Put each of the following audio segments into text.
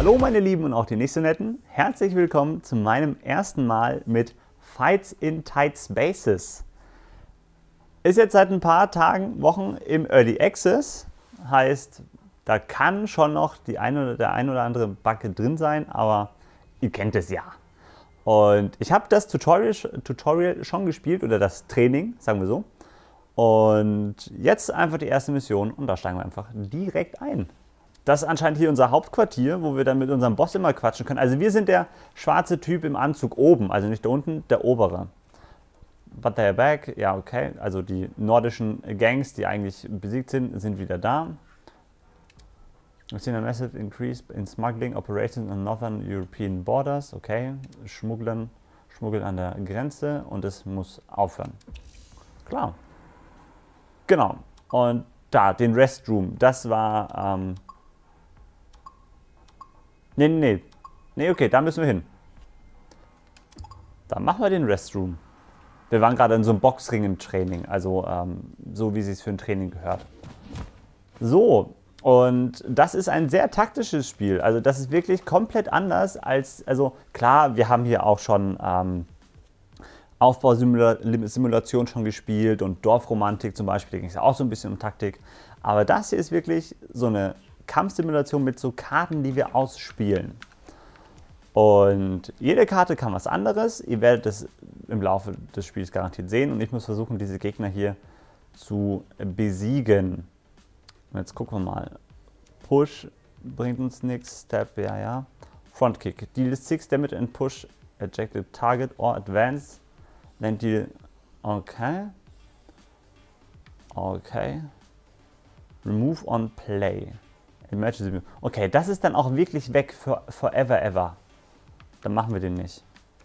Hallo meine Lieben und auch die nicht so netten. Herzlich willkommen zu meinem ersten Mal mit Fights in Tight Spaces. Ist jetzt seit ein paar Tagen, Wochen im Early Access. Heißt, da kann schon noch der ein oder andere Bug drin sein, aber ihr kennt es ja. Und ich habe das Tutorial schon gespielt, oder das Training, sagen wir so. Und jetzt einfach die erste Mission und da steigen wir einfach direkt ein. Das ist anscheinend hier unser Hauptquartier, wo wir dann mit unserem Boss immer quatschen können. Also wir sind der schwarze Typ im Anzug oben, also nicht da unten, der obere. But they're back, ja okay, also die nordischen Gangs, die eigentlich besiegt sind, sind wieder da. We've seen a massive increase in smuggling operations on northern European borders. Okay, Schmuggeln an der Grenze und es muss aufhören. Klar. Genau. Und da, den Restroom, das war... Nee, okay, da müssen wir hin. Da machen wir den Restroom. Wir waren gerade in so einem Boxring im Training, also so wie es sich für ein Training gehört. So, und das ist ein sehr taktisches Spiel. Also das ist wirklich komplett anders als, also klar, wir haben hier auch schon Aufbausimulation schon gespielt und Dorfromantik zum Beispiel, da ging es ja auch so ein bisschen um Taktik. Aber das hier ist wirklich so eine Kampfsimulation mit so Karten, die wir ausspielen. Und jede Karte kann was anderes. Ihr werdet es im Laufe des Spiels garantiert sehen. Und ich muss versuchen, diese Gegner hier zu besiegen. Und jetzt gucken wir mal. Push bringt uns nichts. Step, ja. Front Kick. Deal 6 Damage and Push. Ejected Target or Advance. Then deal. Okay. Okay. Remove on Play. Emergency. Okay, das ist dann auch wirklich weg für forever ever. Dann machen wir den nicht.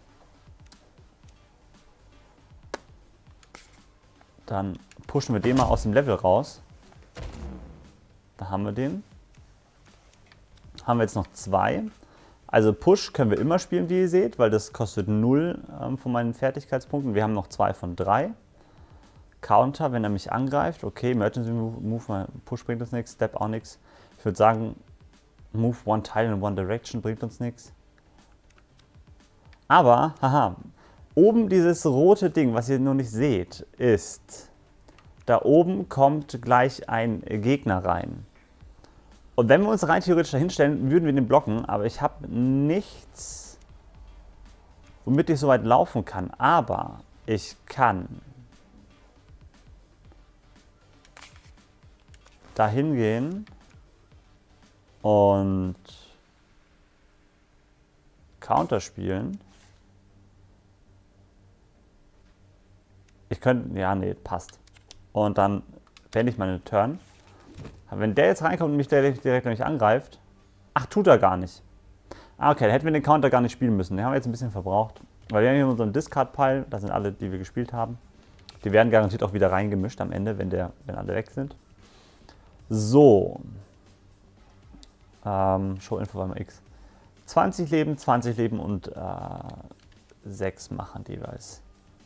Dann pushen wir den mal aus dem Level raus. Da haben wir den. Haben wir jetzt noch 2. Also Push können wir immer spielen, wie ihr seht, weil das kostet 0 von meinen Fertigkeitspunkten. Wir haben noch 2 von 3. Counter, wenn er mich angreift. Okay, Emergency Move, Push bringt uns nichts, Step auch nichts. Ich würde sagen, Move one tile in one direction bringt uns nichts. Aber, haha, oben dieses rote Ding, was ihr noch nicht seht, ist, da oben kommt gleich ein Gegner rein. Und wenn wir uns rein theoretisch da hinstellen, würden wir den blocken, aber ich habe nichts, womit ich so weit laufen kann. Aber ich kann da hingehen und Counter spielen. Ich könnte, ja, nee, passt. Und dann beende ich meine Turn. Wenn der jetzt reinkommt und mich direkt nicht angreift, ach, tut er gar nicht. Ah, okay, da hätten wir den Counter gar nicht spielen müssen. Den haben wir jetzt ein bisschen verbraucht. Weil wir haben hier unseren Discard-Pile, das sind alle, die wir gespielt haben. Die werden garantiert auch wieder reingemischt am Ende, wenn alle weg sind. So. Show Info bei X. 20 Leben und 6 machen jeweils.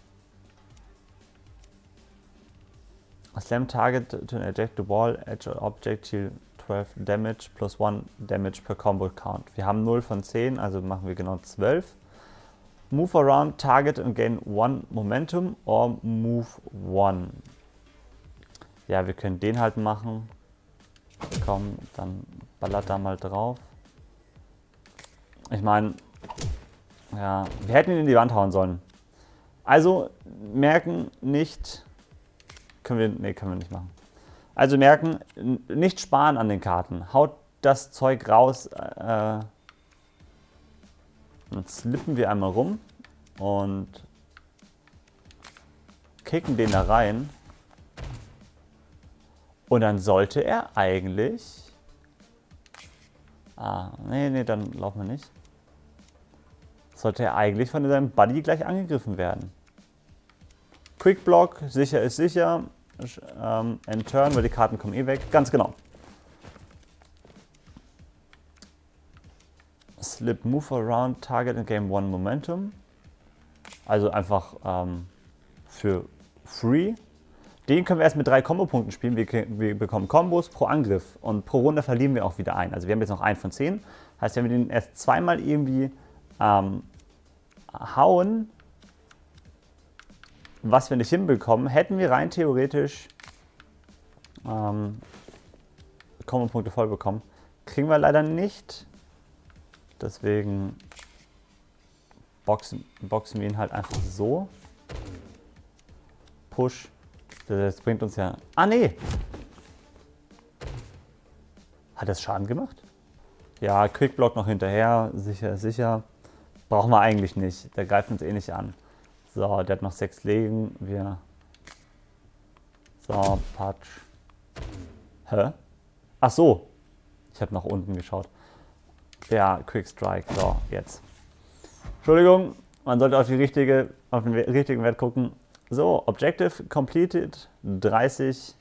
Slam target to eject the wall, edge or object, deal 12 damage plus 1 damage per combo count. Wir haben 0 von 10, also machen wir genau 12. Move around target and gain 1 momentum or move 1. Ja, wir können den halt machen. Komm, dann ballert da mal drauf. Ich meine, ja, wir hätten ihn in die Wand hauen sollen. Also merken nicht, können wir nicht machen. Also merken, nicht sparen an den Karten. Haut das Zeug raus. Dann slippen wir einmal rum und kicken den da rein. Und dann sollte er eigentlich... nee, dann laufen wir nicht. Sollte er eigentlich von seinem Buddy gleich angegriffen werden. Quick Block, sicher ist sicher. End Turn, weil die Karten kommen eh weg. Ganz genau. Slip Move Around Target and Gain 1 Momentum. Also einfach für free. Den können wir erst mit 3 Kombo-Punkten spielen. Wir bekommen Kombos pro Angriff und pro Runde verlieren wir auch wieder einen. Also wir haben jetzt noch einen von 10, Heißt, wenn wir den erst zweimal irgendwie hauen, was wir nicht hinbekommen, hätten wir rein theoretisch Combo-Punkte voll bekommen. Kriegen wir leider nicht. Deswegen boxen wir ihn halt einfach so. Push. Das bringt uns ja... Ah, nee! Hat das Schaden gemacht? Ja, Quickblock noch hinterher. Sicher, sicher. Brauchen wir eigentlich nicht. Der greift uns eh nicht an. So, der hat noch 6 Leben. Wir... So, Patsch. Hä? Ach so. Ich habe nach unten geschaut. Ja, Quick Strike. So, jetzt. Entschuldigung, man sollte auf den richtigen Wert gucken. So, Objective completed. 30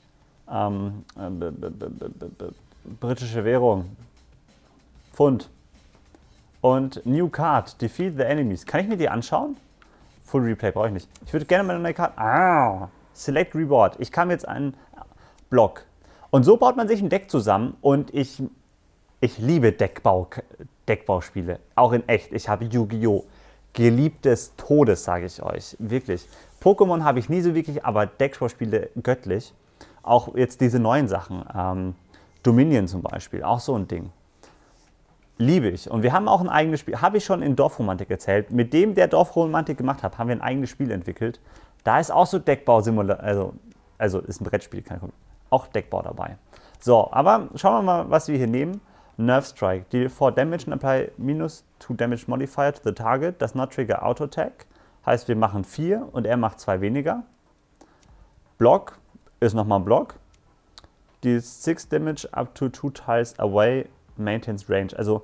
britische Währung. Pfund. Und New Card. Defeat the Enemies. Kann ich mir die anschauen? Full Replay brauche ich nicht. Ich würde gerne mal eine neue Karte... Ah! Select Reward. Ich kann jetzt einen Block. Und so baut man sich ein Deck zusammen. Und ich liebe Deckbauspiele. Auch in echt. Ich habe Yu-Gi-Oh! Geliebt des Todes, sage ich euch. Wirklich. Pokémon habe ich nie so wirklich, aber Deckbauspiele göttlich. Auch jetzt diese neuen Sachen. Dominion zum Beispiel. Auch so ein Ding. Liebe ich. Und wir haben auch ein eigenes Spiel. Habe ich schon in Dorfromantik erzählt. Mit dem, der Dorfromantik gemacht hat, haben wir ein eigenes Spiel entwickelt. Da ist auch so Deckbau-Simulator. Also ist ein Brettspiel. Auch Deckbau dabei. So, aber schauen wir mal, was wir hier nehmen. Nerve Strike. Deal 4 Damage and apply -2 Damage Modifier to the target. Does not trigger Auto Attack. Heißt, wir machen 4 und er macht 2 weniger. Block ist nochmal Block. Deal 6 Damage up to 2 tiles away. Maintains Range. Also,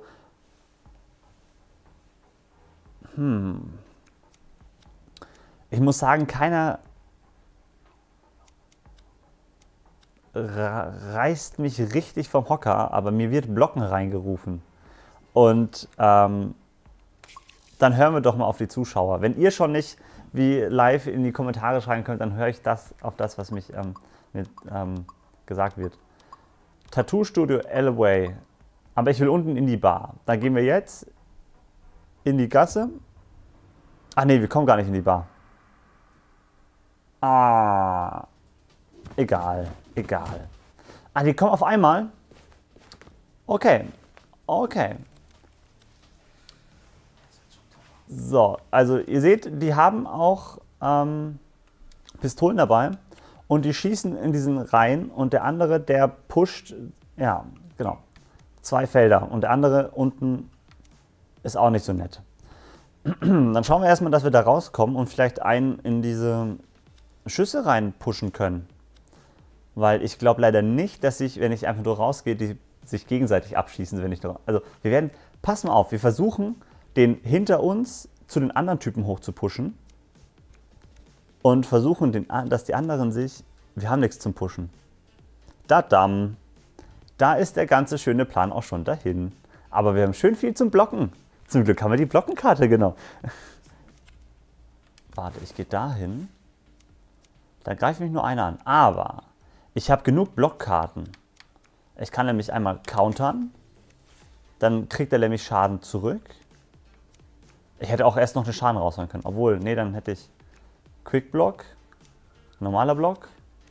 ich muss sagen, keiner reißt mich richtig vom Hocker, aber mir wird Blocken reingerufen. Und dann hören wir doch mal auf die Zuschauer. Wenn ihr schon nicht wie live in die Kommentare schreiben könnt, dann höre ich auf das, was mich gesagt wird. Tattoo Studio Elway. Aber ich will unten in die Bar. Da gehen wir jetzt in die Gasse. Ach nee, wir kommen gar nicht in die Bar. Ah, egal, egal. Ah, die kommen auf einmal? Okay, okay. So, also ihr seht, die haben auch Pistolen dabei und die schießen in diesen Reihen und der andere, der pusht, ja, genau, 2 Felder und der andere unten ist auch nicht so nett. Dann schauen wir erstmal, dass wir da rauskommen und vielleicht einen in diese Schüsse rein pushen können. Weil ich glaube leider nicht, dass wenn ich einfach nur rausgehe, die sich gegenseitig abschießen, wenn ich da. Also wir werden, pass mal auf, wir versuchen, den hinter uns zu den anderen Typen hoch zu pushen. Und versuchen, dass die anderen sich. Wir haben nichts zum Pushen. Da ist der ganze schöne Plan auch schon dahin. Aber wir haben schön viel zum Blocken. Zum Glück haben wir die Blockenkarte, genau. Warte, ich gehe dahin. Da greift mich nur einer an. Aber ich habe genug Blockkarten. Ich kann nämlich einmal countern. Dann kriegt er nämlich Schaden zurück. Ich hätte auch erst noch den Schaden rausholen können. Obwohl, nee, dann hätte ich Quick Block, normaler Block.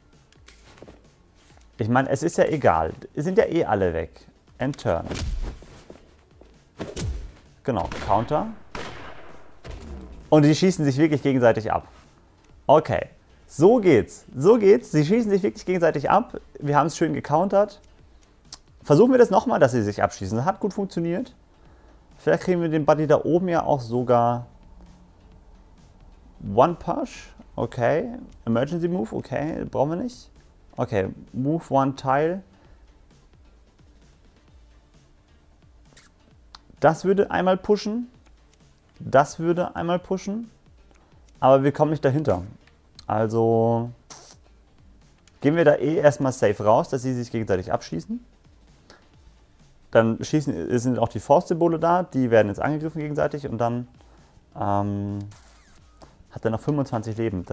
Ich meine, es ist ja egal. Die sind ja eh alle weg. End Turn. Genau, Counter. Und die schießen sich wirklich gegenseitig ab. Okay, so geht's. So geht's. Sie schießen sich wirklich gegenseitig ab. Wir haben es schön gecountert. Versuchen wir das nochmal, dass sie sich abschießen. Das hat gut funktioniert. Vielleicht kriegen wir den Buddy da oben ja auch sogar One Push. Okay. Emergency Move. Okay, brauchen wir nicht. Okay, Move One Tile. Das würde einmal pushen. Das würde einmal pushen. Aber wir kommen nicht dahinter. Also gehen wir da eh erstmal safe raus, dass sie sich gegenseitig abschießen. Dann sind auch die Force-Symbole da. Die werden jetzt angegriffen gegenseitig. Und dann hat er noch 25 Leben.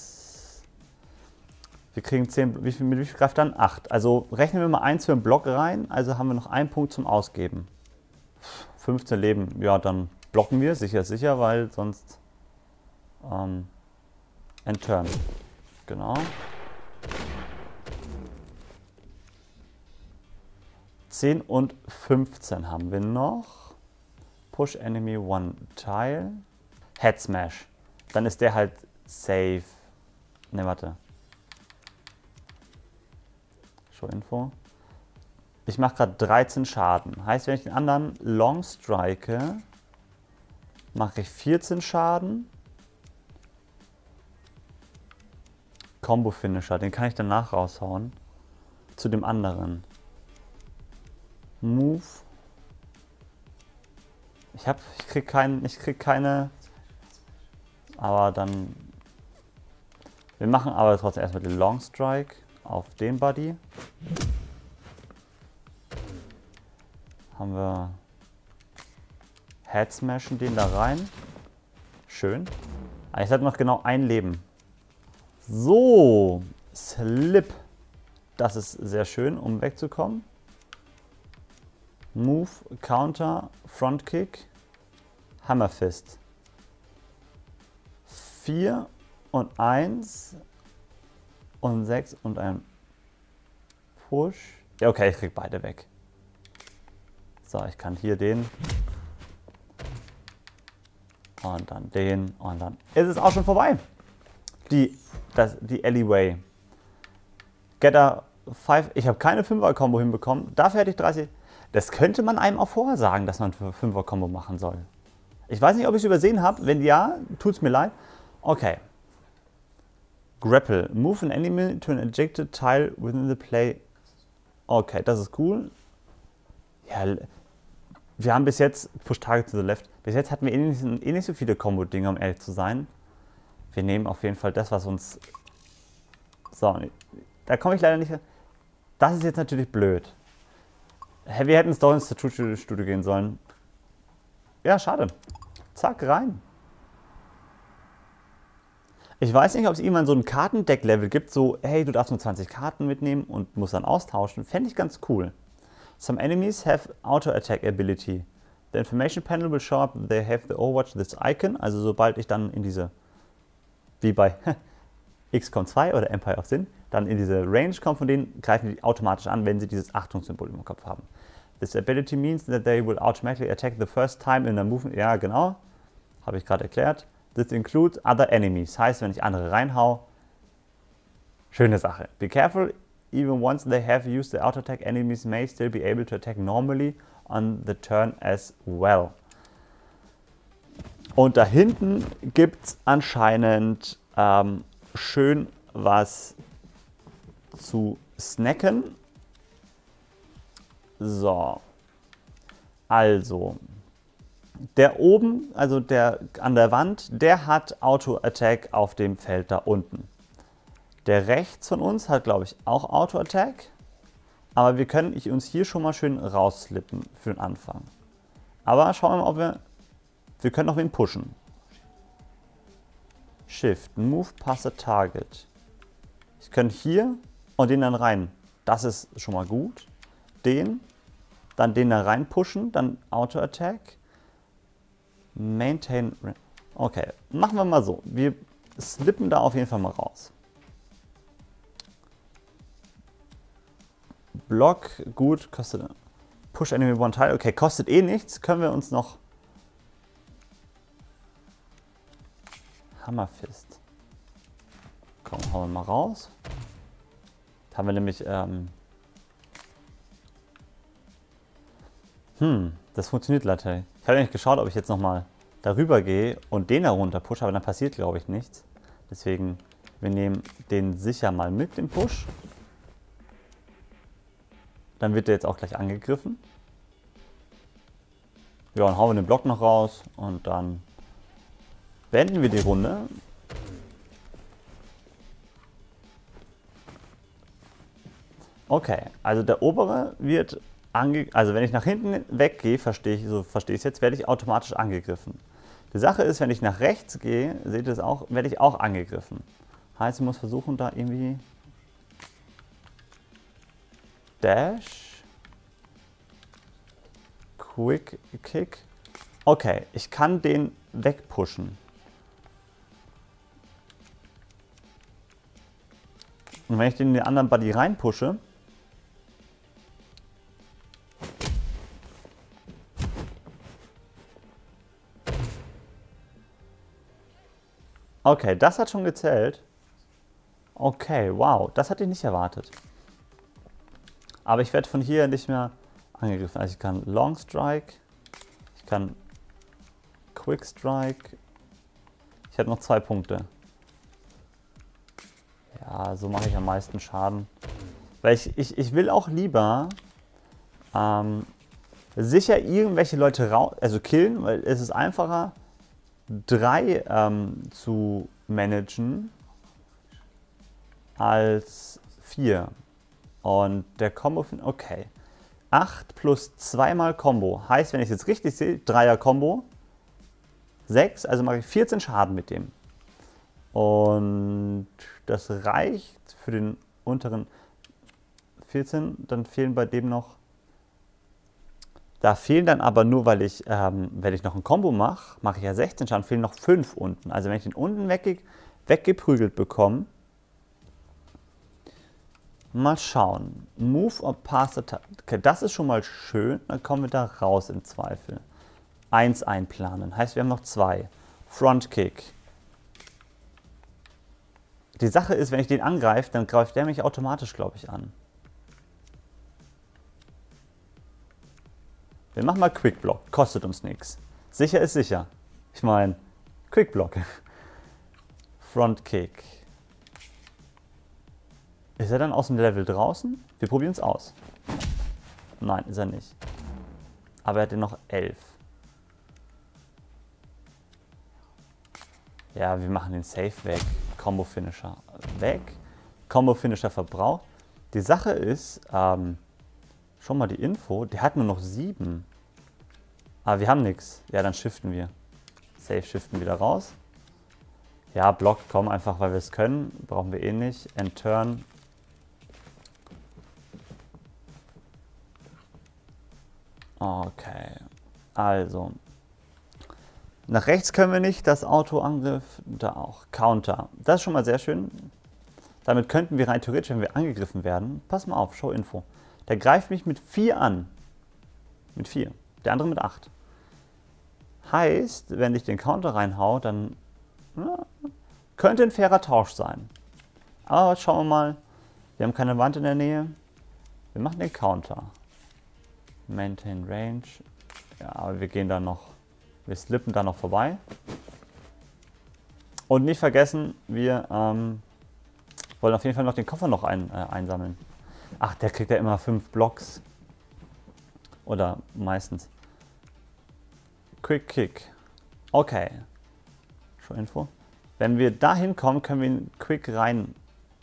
Wir kriegen 10. Mit wie viel Kraft dann? 8. Also rechnen wir mal 1 für einen Block rein. Also haben wir noch einen Punkt zum Ausgeben. 15 Leben. Ja, dann blocken wir, sicher, sicher, weil sonst Endturn. Genau. 10 und 15 haben wir noch. Push Enemy One Tile. Head Smash. Dann ist der halt safe. Ne, warte. Show Info. Ich mache gerade 13 Schaden. Heißt, wenn ich den anderen Long strike, mache ich 14 Schaden. Combo Finisher, den kann ich danach raushauen. Zu dem anderen. Move. Ich krieg keine. Aber dann. Wir machen aber trotzdem erstmal den Long Strike auf den Buddy. Haben wir Head Smashen den da rein. Schön. Aber jetzt hat noch genau ein Leben. So, Slip. Das ist sehr schön, um wegzukommen. Move, Counter, Front Kick, Hammer Fist. 4 und 1 und 6 und ein Push. Ja, okay, ich krieg beide weg. So, ich kann hier den und dann den und dann ist es auch schon vorbei. Die Alleyway. Getter 5. Ich habe keine 5er-Kombo hinbekommen. Dafür hätte ich 30. Das könnte man einem auch vorher sagen, dass man 5er-Kombo machen soll. Ich weiß nicht, ob ich es übersehen habe. Wenn ja, tut es mir leid. Okay. Grapple. Move an enemy to an ejected tile within the play. Okay, das ist cool. Ja, wir haben bis jetzt Push Target to the left. Bis jetzt hatten wir eh nicht so viele Combo-Dinger, um ehrlich zu sein. Wir nehmen auf jeden Fall das, was uns... So, da komme ich leider nicht... Das ist jetzt natürlich blöd. Wir hätten es doch ins Tattoo-Studio gehen sollen. Ja, schade. Zack, rein. Ich weiß nicht, ob es irgendwann so ein Kartendeck-Level gibt, so, hey, du darfst nur 20 Karten mitnehmen und musst dann austauschen. Fände ich ganz cool. Some enemies have Auto-Attack Ability. The information panel will show up, they have the Overwatch this icon. Also sobald ich dann in diese... wie bei XCOM 2 oder Empire of Sin, dann in diese Range kommen von denen, greifen die automatisch an, wenn sie dieses Achtungssymbol im Kopf haben. This ability means that they will automatically attack the first time in a movement. Ja, genau. Habe ich gerade erklärt. This includes other enemies. Heißt, wenn ich andere reinhau, schöne Sache. Be careful, even once they have used the auto attack, enemies may still be able to attack normally on the turn as well. Und da hinten gibt es anscheinend schön was zu snacken. So. Also. Der oben, also der an der Wand, der hat Auto-Attack auf dem Feld da unten. Der rechts von uns hat, glaube ich, auch Auto-Attack. Aber wir können uns hier schon mal schön rausslippen für den Anfang. Aber schauen wir mal, ob wir können noch wen pushen. Shift, Move, Pass a Target. Ich kann hier und den dann rein. Das ist schon mal gut. Dann den da rein pushen, dann Auto-Attack. Maintain. Okay, machen wir mal so. Wir slippen da auf jeden Fall mal raus. Block, gut, kostet. Push Enemy One Tile. Okay, kostet eh nichts. Können wir uns noch. Hammerfist. Komm, hauen wir mal raus. Da haben wir nämlich. Das funktioniert leider. Ich habe nicht geschaut, ob ich jetzt nochmal darüber gehe und den herunter pushe, aber dann passiert, glaube ich, nichts. Deswegen, wir nehmen den sicher mal mit, den Push. Dann wird der jetzt auch gleich angegriffen. Ja, dann hauen wir den Block noch raus und dann beenden wir die Runde. Okay, also der obere wird also wenn ich nach hinten weggehe, so verstehe ich es jetzt, werde ich automatisch angegriffen. Die Sache ist, wenn ich nach rechts gehe, seht ihr es auch, werde ich auch angegriffen. Heißt, ich muss versuchen, da irgendwie Dash, Quick Kick. Okay, ich kann den wegpushen. Und wenn ich den in den anderen Buddy reinpushe, okay, das hat schon gezählt. Okay, wow, das hatte ich nicht erwartet. Aber ich werde von hier nicht mehr angegriffen. Also ich kann Long Strike, ich kann Quick Strike. Ich habe noch 2 Punkte. Ja, so mache ich am meisten Schaden. Weil ich will auch lieber sicher irgendwelche Leute killen, weil es ist einfacher, 3 zu managen als 4. Und der Combo, okay. 8 plus 2 mal Combo. Heißt, wenn ich es jetzt richtig sehe, 3er Combo. 6, also mache ich 14 Schaden mit dem. Und das reicht für den unteren 14. Dann fehlen bei dem noch. Da fehlen dann aber nur, weil ich, wenn ich noch ein Combo mache, mache ich ja 16 Schaden, fehlen noch 5 unten. Also wenn ich den unten weggeprügelt bekomme. Mal schauen. Move or pass attack. Okay, das ist schon mal schön. Dann kommen wir da raus im Zweifel. 1 einplanen. Heißt, wir haben noch 2. Front Kick. Die Sache ist, wenn ich den angreife, dann greift der mich automatisch, glaube ich, an. Wir machen mal Quick Block. Kostet uns nichts. Sicher ist sicher. Ich meine, Quick Block. Front Kick. Ist er dann aus dem Level draußen? Wir probieren es aus. Nein, ist er nicht. Aber er hat noch 11. Ja, wir machen den Safe weg. Combo Finisher weg. Combo Finisher verbraucht. Die Sache ist, schon mal die Info, der hat nur noch 7. Aber wir haben nichts. Ja, dann shiften wir. Safe shiften wieder raus. Ja, Block, komm, einfach weil wir es können. Brauchen wir eh nicht. End Turn. Okay, also. Nach rechts können wir nicht, das Autoangriff, da auch. Counter. Das ist schon mal sehr schön. Damit könnten wir rein theoretisch, wenn wir angegriffen werden, pass mal auf, Show Info. Der greift mich mit 4 an. Mit 4. Der andere mit 8. Heißt, wenn ich den Counter reinhau, dann könnte ein fairer Tausch sein. Aber schauen wir mal. Wir haben keine Wand in der Nähe. Wir machen den Counter. Maintain Range. Ja, aber wir gehen dann noch. Wir slippen da noch vorbei. Und nicht vergessen, wir wollen auf jeden Fall noch den Koffer noch einsammeln. Ach, der kriegt ja immer 5 Blocks. Oder meistens. Quick Kick. Okay. Show Info. Wenn wir da hinkommen, können wir ihn quick rein.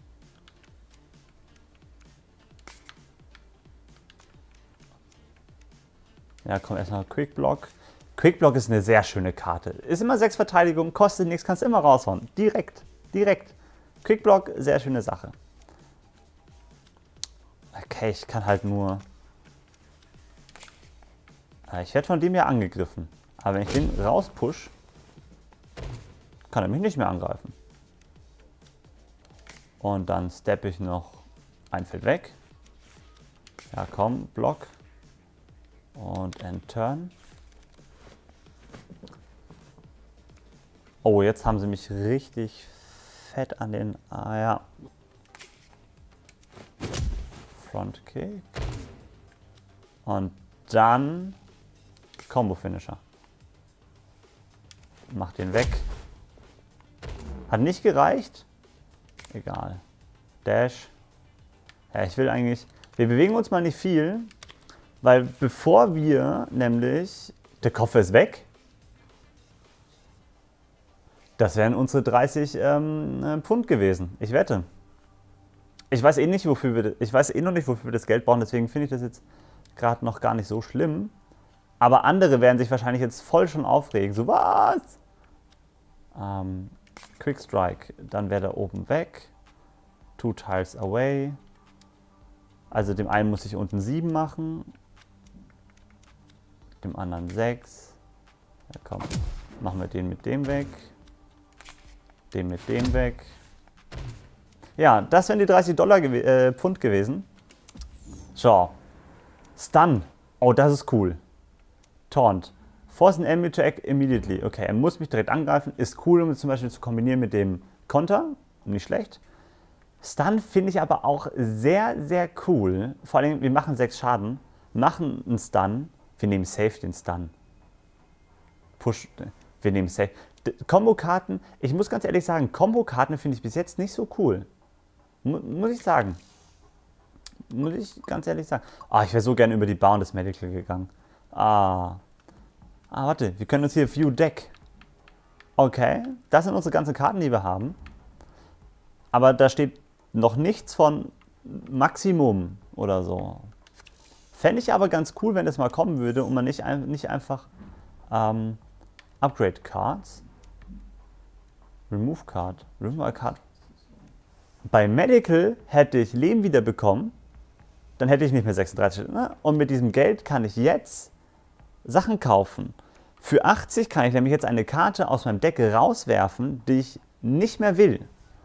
Ja, komm, erstmal Quick Block. Quick Block ist eine sehr schöne Karte. Ist immer 6 Verteidigung, kostet nichts, kannst immer raushauen. Direkt. Direkt. Quick Block, sehr schöne Sache. Okay, ich kann halt nur. Ich werde von dem ja angegriffen. Aber wenn ich den rauspush, kann er mich nicht mehr angreifen. Und dann steppe ich noch ein Feld weg. Ja, komm, Block. Und End Turn. Oh, jetzt haben sie mich richtig fett an den. Ah ja. Front Kick. Und dann Combo Finisher. Mach den weg. Hat nicht gereicht. Egal. Dash. Ja, ich will eigentlich. Wir bewegen uns mal nicht viel. Weil bevor wir nämlich. Der Koffer ist weg. Das wären unsere 30 Pfund gewesen. Ich wette. Ich weiß eh nicht, wofür wir. Ich weiß eh noch nicht, wofür wir das Geld brauchen. Deswegen finde ich das jetzt gerade noch gar nicht so schlimm. Aber andere werden sich wahrscheinlich jetzt voll schon aufregen. So, was? Quick Strike. Dann wäre der oben weg. 2 tiles away. Also dem einen muss ich unten 7 machen. dem anderen 6. Ja, komm, machen wir den mit dem weg. Den mit dem weg. Ja, das wären die 30 Dollar Pfund gewesen. So. Stun. Oh, das ist cool. Taunt. Force an enemy to act immediately. Okay, er muss mich direkt angreifen. Ist cool, um es zum Beispiel zu kombinieren mit dem Konter. Nicht schlecht. Stun finde ich aber auch sehr, sehr cool. Vor allem, wir machen 6 Schaden. Machen einen Stun. Wir nehmen safe den Stun. Push. Wir nehmen safe. Kombo-Karten. Ich muss ganz ehrlich sagen, Kombo-Karten finde ich bis jetzt nicht so cool. Muss ich sagen. Muss ich ganz ehrlich sagen. Ah, ich wäre so gerne über die Bar und das Medical gegangen. Warte. Wir können uns hier View Deck. Okay. Das sind unsere ganzen Karten, die wir haben. Aber da steht noch nichts von Maximum oder so. Fände ich aber ganz cool, wenn das mal kommen würde und man nicht einfach Upgrade Cards. Remove Card. Remove a Card. Bei Medical hätte ich Leben wieder bekommen. Dann hätte ich nicht mehr 36. Ne? Und mit diesem Geld kann ich jetzt Sachen kaufen. Für 80 kann ich nämlich jetzt eine Karte aus meinem Deck rauswerfen, die ich nicht mehr will.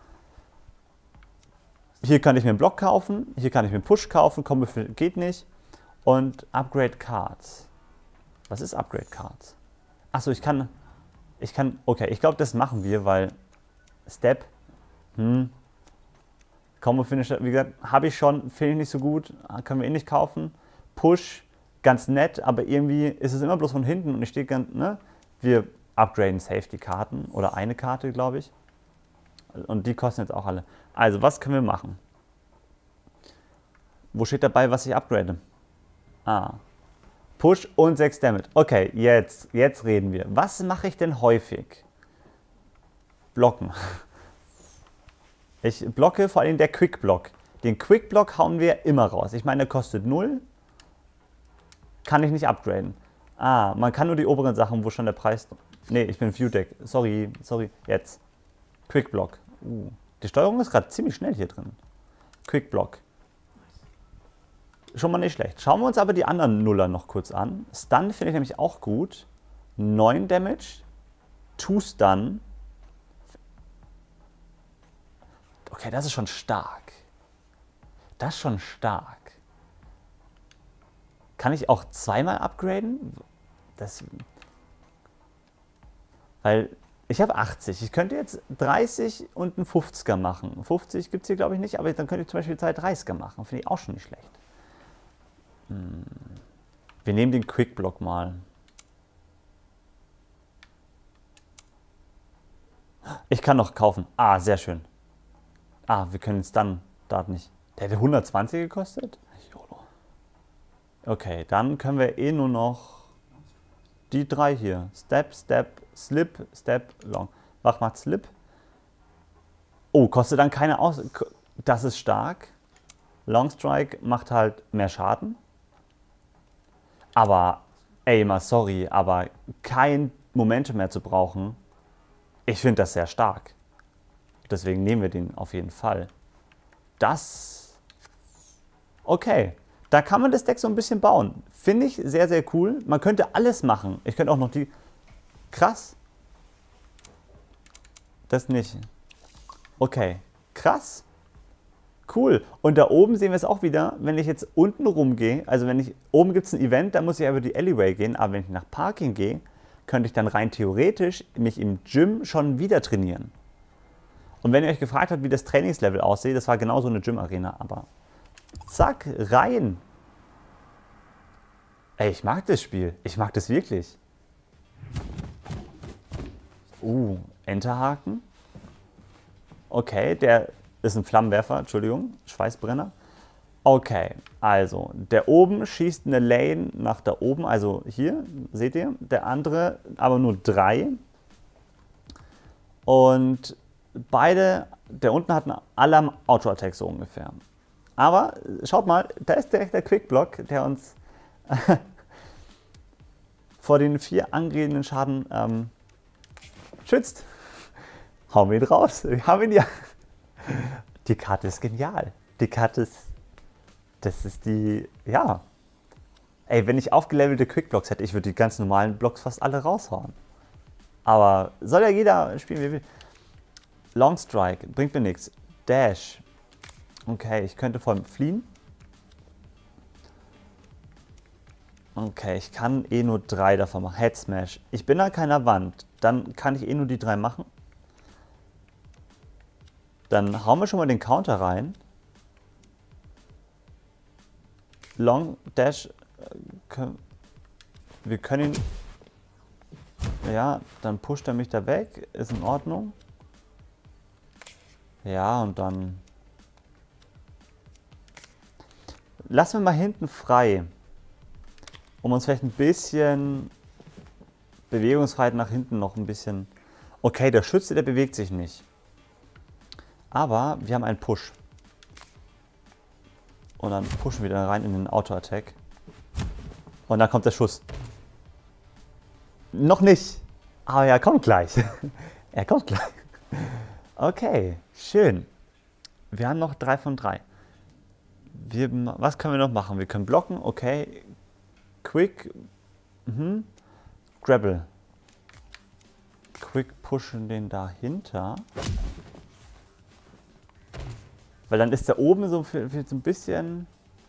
Hier kann ich mir einen Block kaufen, hier kann ich mir einen Push kaufen, Combo geht nicht. Und Upgrade Cards. Was ist Upgrade Cards? Achso, ich kann, okay, ich glaube, das machen wir, weil Step, Combo Finisher, wie gesagt, habe ich schon, finde ich nicht so gut, können wir eh nicht kaufen. Push, ganz nett, aber irgendwie ist es immer bloß von hinten und ich stehe ganz, ne? Wir upgraden safe die Karten oder eine Karte, glaube ich. Und die kosten jetzt auch alle. Also, was können wir machen? Wo steht dabei, was ich upgrade? Push und 6 Damage. Okay, jetzt reden wir. Was mache ich denn häufig? Blocken. Ich blocke vor allem der Quick Block. Den Quick Block hauen wir immer raus. Ich meine, der kostet 0. Kann ich nicht upgraden. Man kann nur die oberen Sachen, wo schon der Preis... Nee, ich bin View Deck. Sorry. Jetzt. Quick Block. Die Steuerung ist gerade ziemlich schnell hier drin. Quick Block. Schon mal nicht schlecht. Schauen wir uns aber die anderen Nuller noch kurz an. Stun finde ich nämlich auch gut. 9 Damage. 2 Stun. Okay, das ist schon stark. Das ist schon stark. Kann ich auch zweimal upgraden? Weil ich habe 80. Ich könnte jetzt 30 und einen 50er machen. 50 gibt es hier, glaube ich, nicht, aber dann könnte ich zum Beispiel 2 30er machen. Finde ich auch schon nicht schlecht. Wir nehmen den Quick Block mal. Ich kann noch kaufen. Sehr schön. Wir können es dann nicht. Der hätte 120 gekostet? Okay, dann können wir eh nur noch die 3 hier. Step, Step, Slip, Step, Long. Was macht Slip? Oh, kostet dann keine Aus... Das ist stark. Long Strike macht halt mehr Schaden. Aber, ey, mal sorry, aber kein Momentum mehr zu brauchen, ich finde das sehr stark. Deswegen nehmen wir den auf jeden Fall. Okay, da kann man das Deck so ein bisschen bauen. Finde ich sehr, sehr cool. Man könnte alles machen. Ich könnte auch noch die... Krass. Das nicht. Okay, krass. Cool. Und da oben sehen wir es auch wieder, wenn ich jetzt unten rumgehe, also oben gibt es ein Event, da muss ich über die Alleyway gehen, aber wenn ich nach Parking gehe, könnte ich dann rein theoretisch mich im Gym schon wieder trainieren. Und wenn ihr euch gefragt habt, wie das Trainingslevel aussieht, das war genau so eine Gym-Arena, aber zack, rein. Ey, ich mag das Spiel. Ich mag das wirklich. Enterhaken. Okay, der ist ein Flammenwerfer, Entschuldigung, Schweißbrenner. Okay, also der oben schießt eine Lane nach da oben, also hier, seht ihr, der andere aber nur 3. Und beide, der unten hat alle Auto-Attack so ungefähr. Aber schaut mal, da ist direkt der Quick Block, der uns vor den 4 angehenden Schaden schützt. Hauen wir ihn raus. Wir haben ihn ja. Die Karte ist genial. Die Karte ist. Das ist die. Ja. Ey, wenn ich aufgelevelte Quick-Blocks hätte, ich würde die ganz normalen Blocks fast alle raushauen. Aber soll ja jeder spielen, wie will. Long Strike, bringt mir nichts. Dash. Okay, ich könnte vor allem fliehen. Okay, ich kann eh nur 3 davon machen. Head Smash. Ich bin an keiner Wand. Dann kann ich eh nur die 3 machen. Dann hauen wir schon mal den Counter rein. Long Dash. Wir können ihn... Ja, dann pusht er mich da weg. Ist in Ordnung. Ja, und dann... Lassen wir mal hinten frei. Um uns vielleicht ein bisschen Bewegungsfreiheit nach hinten noch ein bisschen... Okay, der Schütze, der bewegt sich nicht. Aber wir haben einen Push. Und dann pushen wir da rein in den Auto-Attack. Und dann kommt der Schuss. Noch nicht. Aber er kommt gleich. Er kommt gleich. Okay, schön. Wir haben noch 3 von 3. Was können wir noch machen? Wir können blocken, okay. Quick. Grapple. Quick pushen den dahinter. Weil dann ist der oben so ein bisschen...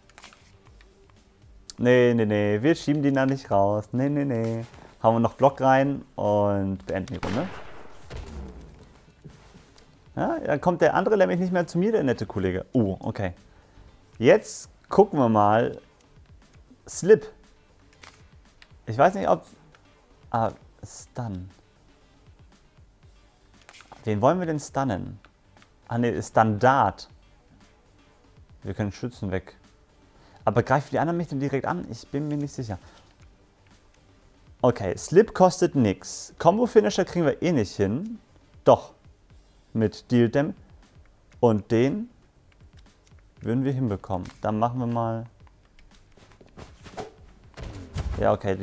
Nee. Wir schieben den da nicht raus. Nee. Hauen wir noch Block rein und beenden die Runde. Ja, dann kommt der andere nämlich nicht mehr zu mir, der nette Kollege. Okay. Jetzt gucken wir mal. Slip. Ich weiß nicht, ob... Stun. Wen wollen wir denn stunnen? Ne, Standard. Wir können Schützen weg. Aber greifen die anderen mich denn direkt an? Ich bin mir nicht sicher. Okay, Slip kostet nix. Combo-Finisher kriegen wir eh nicht hin. Doch. Mit Deal Damage. Und den würden wir hinbekommen. Dann machen wir mal... Ja, okay,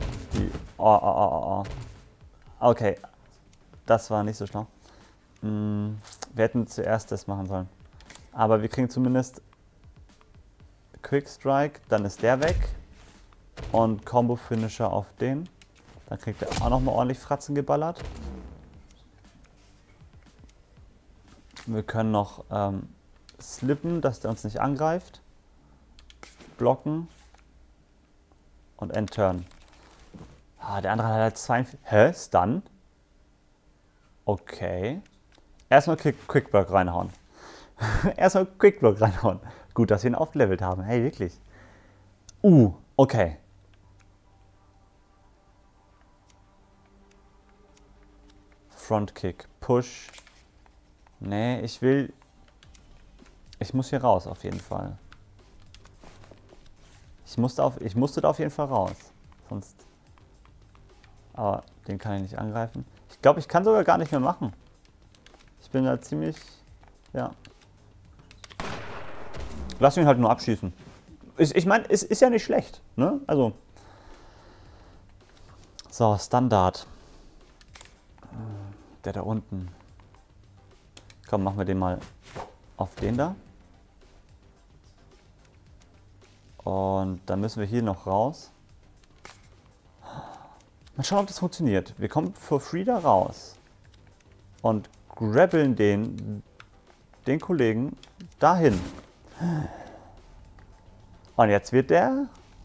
Okay, das war nicht so schlau. Wir hätten zuerst das machen sollen. Aber wir kriegen zumindest Quick Strike, dann ist der weg. Und Combo Finisher auf den. Dann kriegt er auch nochmal ordentlich Fratzen geballert. Wir können noch slippen, dass der uns nicht angreift. Blocken. Und End-Turn. Der andere hat halt 42. Hä? Stun? Okay. Erstmal Quick-Block reinhauen. Erstmal Quick-Block reinhauen. Gut, dass wir ihn aufgelevelt haben. Hey, wirklich. Okay. Frontkick. Push. Nee, ich muss hier raus, auf jeden Fall. Ich musste da auf jeden Fall raus. Sonst... Aber den kann ich nicht angreifen. Ich glaube, ich kann sogar gar nicht mehr machen. Ich bin da ziemlich... Ja. Lass ihn halt nur abschießen. Ich meine, es ist ja nicht schlecht. Ne? Also... So, Standard. Der da unten. Komm, machen wir den mal auf den da. Und dann müssen wir hier noch raus. Mal schauen, ob das funktioniert. Wir kommen for free da raus. Und grabbeln den Kollegen dahin. Und jetzt wird der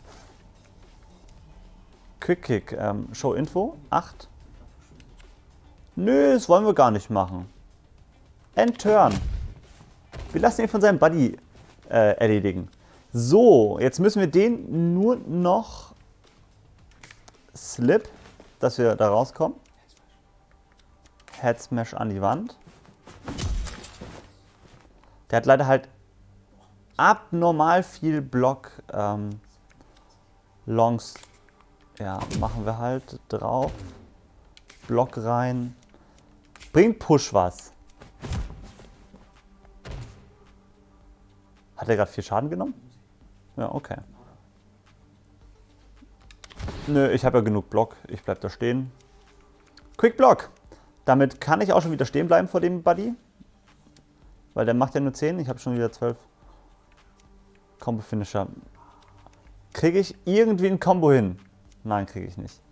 Quick Kick. Show Info. 8. Nö, das wollen wir gar nicht machen. End Turn. Wir lassen ihn von seinem Buddy erledigen. So, jetzt müssen wir den nur noch Slip, dass wir da rauskommen. Head Smash an die Wand. Der hat leider halt abnormal viel Block. Longs. Ja, machen wir halt drauf. Block rein. Bringt Push was. Hat er gerade 4 Schaden genommen? Ja, okay. Nö, ich habe ja genug Block. Ich bleib da stehen. Quick Block. Damit kann ich auch schon wieder stehen bleiben vor dem Buddy. Weil der macht ja nur 10. Ich habe schon wieder 12. Combo Finisher. Kriege ich irgendwie ein Combo hin? Nein, kriege ich nicht.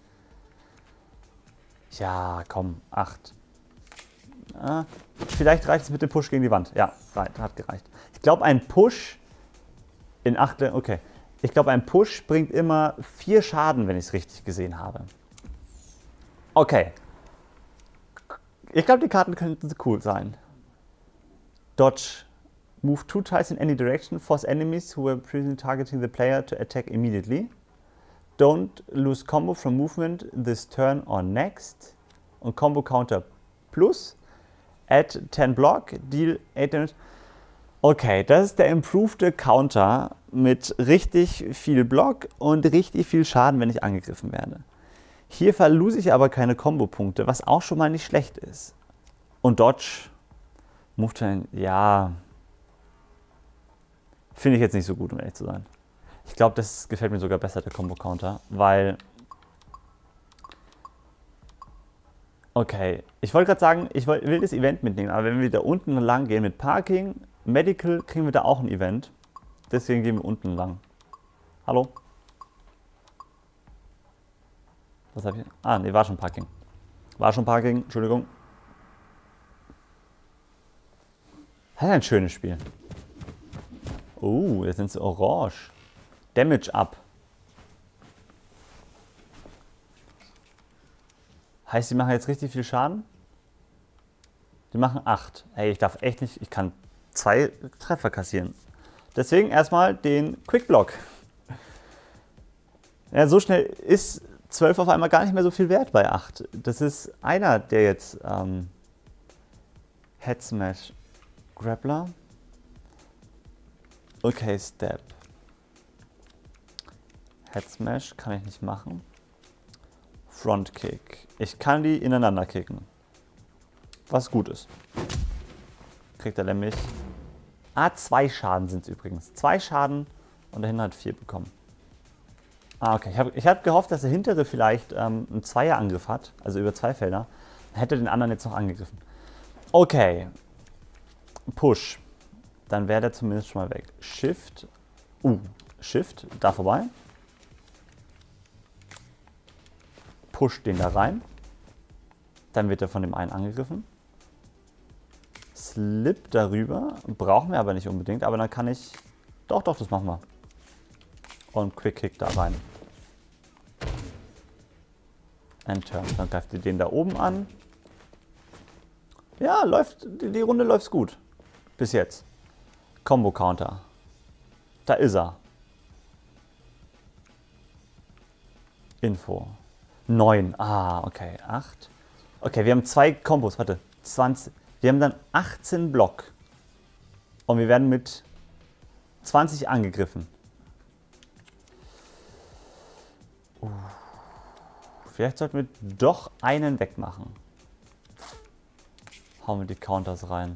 Ja, komm, 8. Vielleicht reicht es mit dem Push gegen die Wand. Ja, hat gereicht. Ich glaube, ein Push in 8... Okay. Ich glaube, ein Push bringt immer 4 Schaden, wenn ich es richtig gesehen habe. Okay. Ich glaube, die Karten könnten cool sein. Dodge. Move 2 tiles in any direction. Force enemies who were previously targeting the player to attack immediately. Don't lose combo from movement this turn or next. Und Combo Counter Plus. Add 10 Block. Deal 8 damage. Okay, das ist der improved Counter mit richtig viel Block und richtig viel Schaden, wenn ich angegriffen werde. Hier verlose ich aber keine Combo-Punkte, was auch schon mal nicht schlecht ist. Und Dodge, Move Turn, ja, finde ich jetzt nicht so gut, um ehrlich zu sein. Ich glaube, das gefällt mir sogar besser, der Combo-Counter, weil... Okay, ich wollte gerade sagen, ich will das Event mitnehmen, aber wenn wir da unten lang gehen mit Parking, Medical, kriegen wir da auch ein Event. Deswegen gehen wir unten lang. Hallo? Was habe ich? Ah, ne, war schon Parking. War schon Parking, Entschuldigung. Das ist ein schönes Spiel. Jetzt sind sie orange. Damage up. Heißt, die machen jetzt richtig viel Schaden? Die machen 8. Ey, ich darf echt nicht, ich kann 2 Treffer kassieren. Deswegen erstmal den Quick Block. Ja, so schnell ist 12 auf einmal gar nicht mehr so viel wert bei 8. Das ist einer, der jetzt Head Smash Grappler. Okay, Step. Head Smash kann ich nicht machen. Front Kick. Ich kann die ineinander kicken. Was gut ist. Kriegt er nämlich... 2 Schaden sind es übrigens. 2 Schaden und der hintere hat 4 bekommen. Okay. Ich hab gehofft, dass der hintere vielleicht einen Zweierangriff hat, also über 2 Felder. Dann hätte den anderen jetzt noch angegriffen. Okay. Push. Dann wäre der zumindest schon mal weg. Shift. Shift. Da vorbei. Push den da rein. Dann wird er von dem einen angegriffen. Slip darüber. Brauchen wir aber nicht unbedingt. Aber dann kann ich... Doch, das machen wir. Und Quick Kick da rein. Turn. Dann greift ihr den da oben an. Ja, die Runde läuft gut. Bis jetzt. Combo Counter. Da ist er. Info. 9. Okay. 8. Okay, wir haben 2 Kombos. Warte. 20. Wir haben dann 18 Block. Und wir werden mit 20 angegriffen. Vielleicht sollten wir doch einen wegmachen. Hauen wir die Counters rein.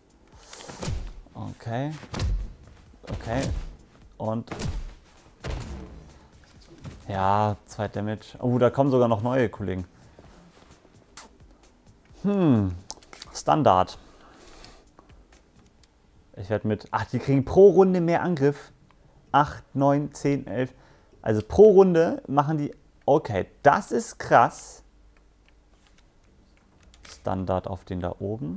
Okay. Okay. Und... Ja, 2 Damage. Da kommen sogar noch neue Kollegen. Standard. Ich werde mit... die kriegen pro Runde mehr Angriff. 8, 9, 10, 11. Also pro Runde machen die... Okay, das ist krass. Standard auf den da oben.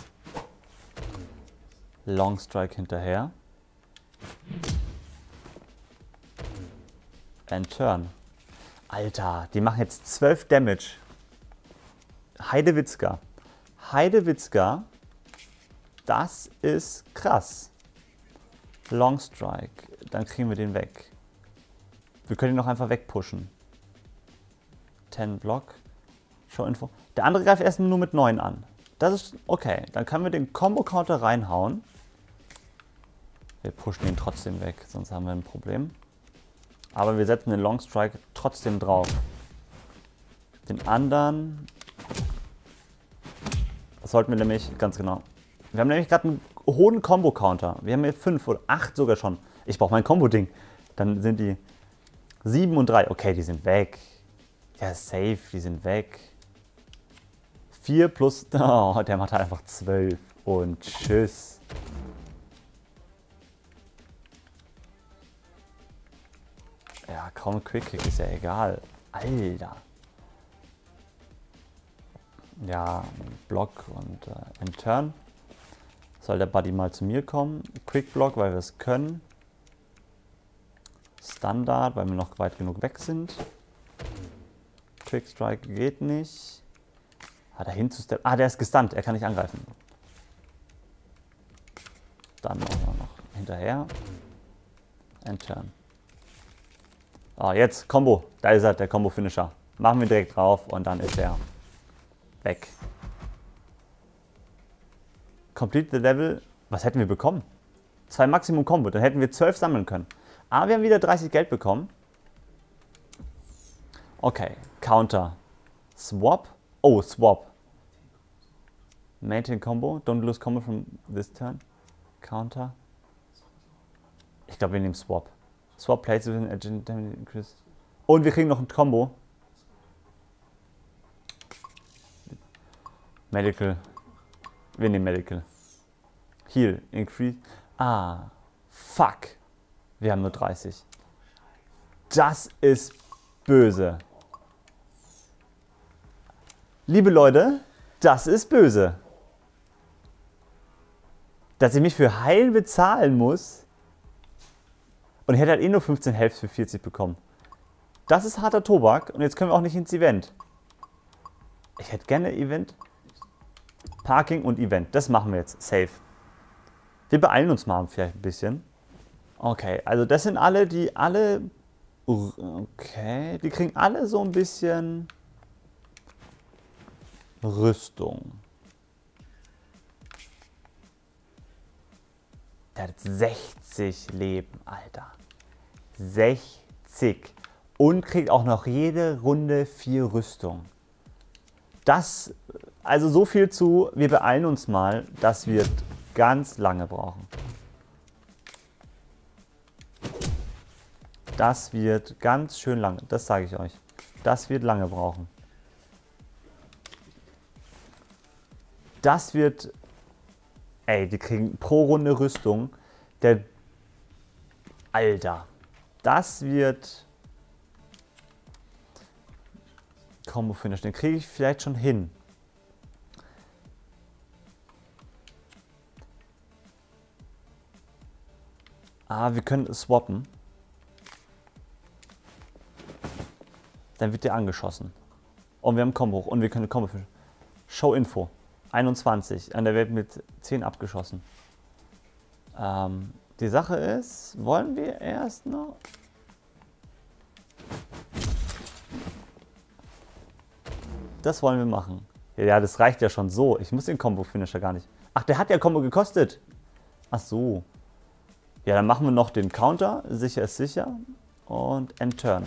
Long Strike hinterher. And Turn. Alter, die machen jetzt 12 Damage. Heidewitzka. Heidewitzka. Das ist krass. Long Strike. Dann kriegen wir den weg. Wir können ihn noch einfach wegpushen. 10 Block. Show Info. Der andere greift erst nur mit 9 an. Das ist okay. Dann können wir den Combo-Counter reinhauen. Wir pushen ihn trotzdem weg, sonst haben wir ein Problem. Aber wir setzen den Long Strike trotzdem drauf. Den anderen... Das sollten wir nämlich, ganz genau. Wir haben nämlich gerade einen hohen Combo-Counter. Wir haben hier 5 oder 8 sogar schon. Ich brauche mein Combo-Ding. Dann sind die 7 und 3. Okay, die sind weg. Ja, safe, die sind weg. 4 plus... Oh, der macht halt einfach 12. Und tschüss. Ja, komm, Quick Kick ist ja egal. Alter. Ja, Block und Turn. Soll der Buddy mal zu mir kommen. Quick Block, weil wir es können. Standard, weil wir noch weit genug weg sind. Quick Strike geht nicht. Dahin zu step. Der ist gestunt, er kann nicht angreifen. Dann noch hinterher. Turn. Jetzt Combo. Da ist er, der Combo-Finisher. Machen wir direkt drauf und dann ist er weg. Complete the Level. Was hätten wir bekommen? 2 Maximum Combo. Dann hätten wir 12 sammeln können. Aber wir haben wieder 30 Geld bekommen. Okay. Counter. Swap. Oh, Swap. Maintain Combo. Don't lose Combo from this turn. Counter. Ich glaube, wir nehmen Swap. Swap plays with an agent increase. Und wir kriegen noch ein Combo. Medical. Wir nehmen Medical. Heal. Increase. Fuck. Wir haben nur 30. Das ist böse. Liebe Leute, das ist böse. Dass ich mich für Heil bezahlen muss. Und ich hätte halt nur 15 Helps für 40 bekommen. Das ist harter Tobak. Und jetzt können wir auch nicht ins Event. Ich hätte gerne Event. Parking und Event. Das machen wir jetzt. Safe. Wir beeilen uns mal vielleicht ein bisschen. Okay, also das sind alle, die alle... Okay, die kriegen alle so ein bisschen Rüstung. Der hat 60 Leben, Alter. 60. Und kriegt auch noch jede Runde 4 Rüstung. Das, also so viel zu, wir beeilen uns mal. Das wird ganz lange brauchen. Das wird ganz schön lange, das sage ich euch. Das wird lange brauchen. Das wird... Ey, die kriegen pro Runde Rüstung. Alter. Das wird... Combo Finish, den kriege ich vielleicht schon hin. Wir können swappen. Dann wird der angeschossen. Und wir haben Combo und wir können Combo Finish. Show Info. 21. An der Welt mit 10 abgeschossen. Die Sache ist, wollen wir erst noch... Das wollen wir machen. Ja, das reicht ja schon so. Ich muss den Combo-Finisher gar nicht... Ach, der hat ja Combo gekostet. Ach so. Ja, dann machen wir noch den Counter. Sicher ist sicher. Und End-Turn.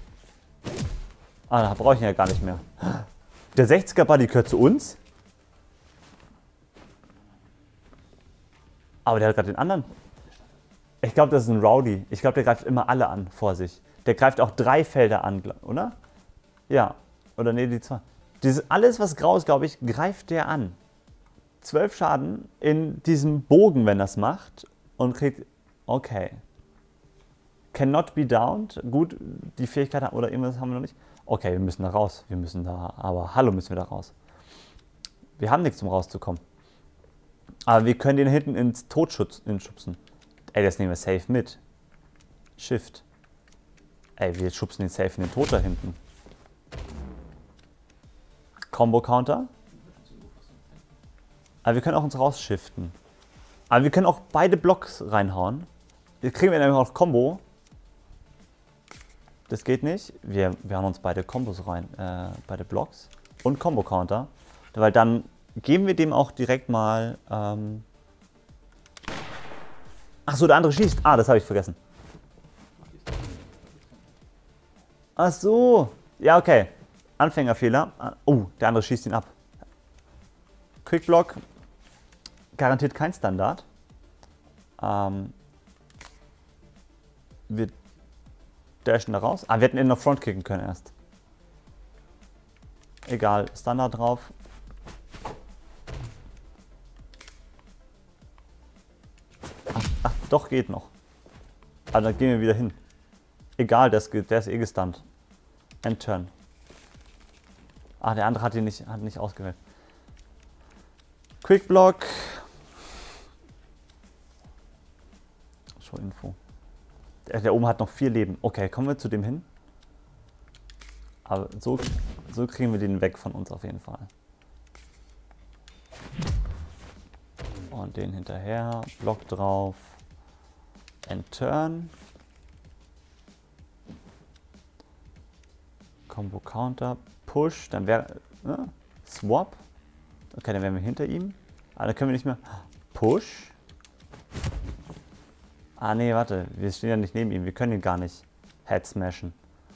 Da brauche ich ihn ja gar nicht mehr. Der 60er Buddy gehört zu uns. Aber der hat gerade den anderen. Ich glaube, das ist ein Rowdy. Ich glaube, der greift immer alle an vor sich. Der greift auch 3 Felder an, oder? Ja. Oder nee, die 2. Alles, was grau ist, glaube ich, greift der an. 12 Schaden in diesem Bogen, wenn das macht. Und kriegt... Okay. Cannot be downed. Gut, die Fähigkeit haben, oder irgendwas haben wir noch nicht. Okay, wir müssen da raus. Wir müssen da... Aber hallo, müssen wir da raus. Wir haben nichts, um rauszukommen. Aber wir können den hinten ins Totschutz schubsen. Ey, das nehmen wir safe mit. Shift. Ey, wir schubsen den safe in den Tod da hinten. Combo-Counter. Aber wir können auch uns rausshiften. Aber wir können auch beide Blocks reinhauen. Jetzt kriegen wir nämlich auch Combo. Das geht nicht. Wir hauen uns beide Kombos rein. Beide Blocks. Und Combo-Counter. Weil dann geben wir dem auch direkt mal... Achso, der andere schießt. Das habe ich vergessen. Ach so. Ja, okay. Anfängerfehler. Oh, der andere schießt ihn ab. Quick Block. Garantiert kein Standard. Wir dashen da raus. Wir hätten ihn noch Front kicken können erst. Egal, Standard drauf. Ach, doch, geht noch. Aber dann gehen wir wieder hin. Egal, der ist eh gestunt. End Turn. Ah, der andere hat nicht ausgewählt. Quick Block. Show Info. Der oben hat noch 4 Leben. Okay, kommen wir zu dem hin. Aber so kriegen wir den weg von uns auf jeden Fall. Und den hinterher. Block drauf. End Turn. Combo Counter. Push. Dann wäre... Swap. Okay, dann wären wir hinter ihm. Ah, dann können wir nicht mehr... Push. Ah, nee, warte. Wir stehen ja nicht neben ihm. Wir können ihn gar nicht Head smashen.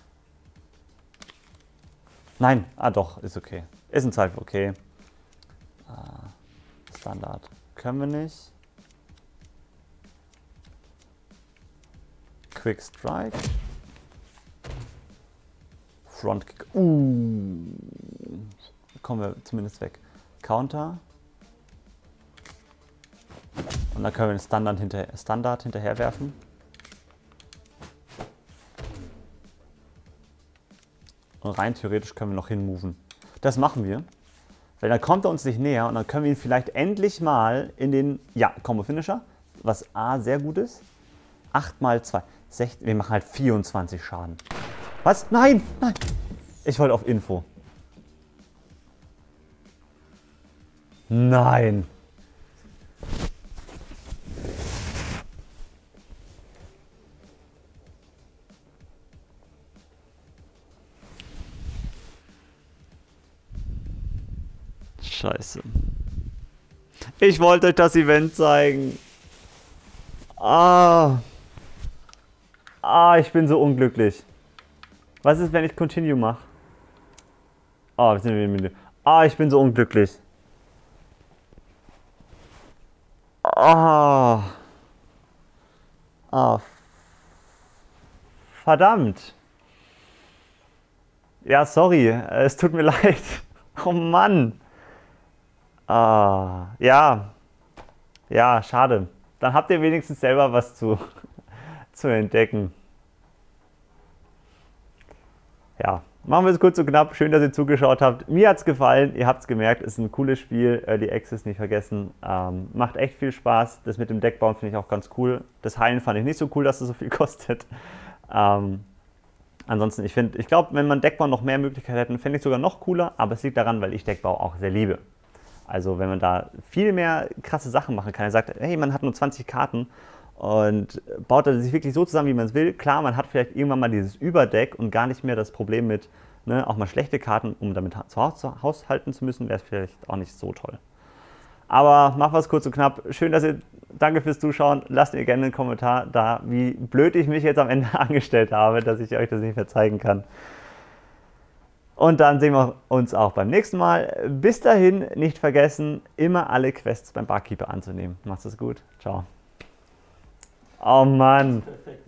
Nein. Ah, doch. Ist okay. Ist im Zweifel okay. Standard. Können wir nicht. Quick Strike. Front Kick. Kommen wir zumindest weg. Counter. Und dann können wir den Standard hinterher werfen. Und rein theoretisch können wir noch hinmoven. Das machen wir. Weil dann kommt er uns nicht näher und dann können wir ihn vielleicht endlich mal in den, Combo Finisher, was A sehr gut ist. 8 mal 2. Wir machen halt 24 Schaden. Was? Nein! Nein! Ich wollte auf Info. Nein! Scheiße. Ich wollte euch das Event zeigen. Ich bin so unglücklich. Was ist, wenn ich Continue mache? Wir sind im Menü. Ich bin so unglücklich. Verdammt. Ja, sorry. Es tut mir leid. Oh Mann. Ja. Ja, schade. Dann habt ihr wenigstens selber was zu entdecken. Ja, machen wir es kurz und knapp. Schön, dass ihr zugeschaut habt. Mir hat es gefallen. Ihr habt es gemerkt, es ist ein cooles Spiel. Early Access nicht vergessen. Macht echt viel Spaß. Das mit dem Deckbauen finde ich auch ganz cool. Das Heilen fand ich nicht so cool, dass es so viel kostet. Ansonsten, ich glaube, wenn man Deckbau noch mehr Möglichkeiten hätte, fände ich sogar noch cooler. Aber es liegt daran, weil ich Deckbau auch sehr liebe. Also wenn man da viel mehr krasse Sachen machen kann. Er sagt, hey, man hat nur 20 Karten und baut er sich wirklich so zusammen, wie man es will. Klar, man hat vielleicht irgendwann mal dieses Überdeck und gar nicht mehr das Problem mit, auch mal schlechte Karten, um damit zu haushalten zu müssen, wäre es vielleicht auch nicht so toll. Aber mach was kurz und knapp. Schön, danke fürs Zuschauen. Lasst mir gerne einen Kommentar da, wie blöd ich mich jetzt am Ende angestellt habe, dass ich euch das nicht mehr zeigen kann. Und dann sehen wir uns auch beim nächsten Mal. Bis dahin, nicht vergessen, immer alle Quests beim Barkeeper anzunehmen. Macht's es gut. Ciao. Oh Mann. Perfekt.